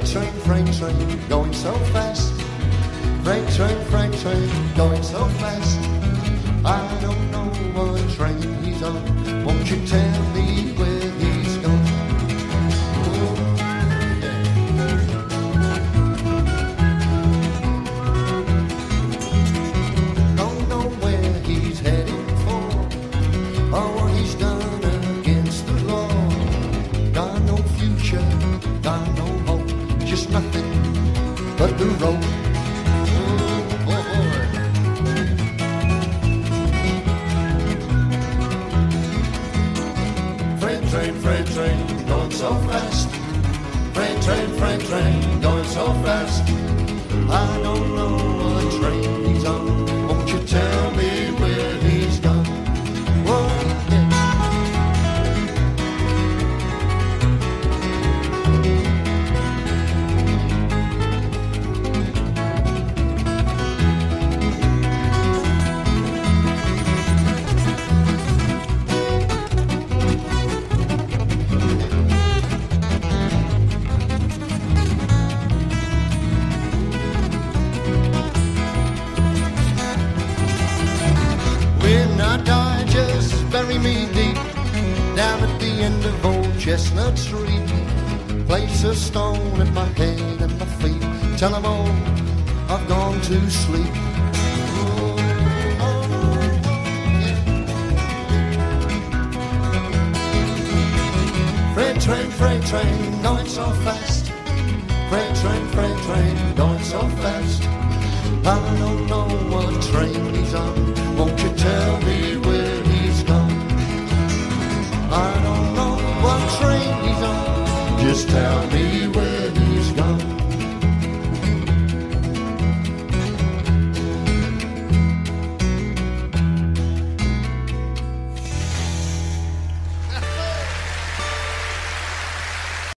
freight train, going so fast. Freight train, going so fast. I don't know what train he's on. Won't you tell me where he's going? Don't know where he's heading for, or what he's done against the law. Got no future, got no hope, just nothing but the road. Freight train, going so fast. Freight train, going so fast. I don't know what train he's on. Won't you tell me where he's gone? Whoa, when I die, just bury me deep down at the end of old Chestnut Street. Place a stone at my head and my feet. Tell them all I've gone to sleep. Freight train, going so fast. Freight train, going so fast. I don't know what train he's on. Won't you tell me where he's gone? I don't know what train he's on. Just tell me